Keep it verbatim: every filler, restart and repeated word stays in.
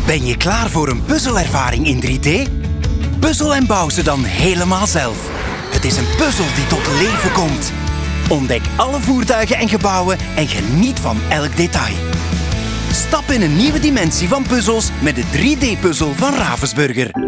Ben je klaar voor een puzzelervaring in drie D? Puzzel en bouw ze dan helemaal zelf. Het is een puzzel die tot leven komt. Ontdek alle voertuigen en gebouwen en geniet van elk detail. Stap in een nieuwe dimensie van puzzels met de drie D-puzzel van Ravensburger.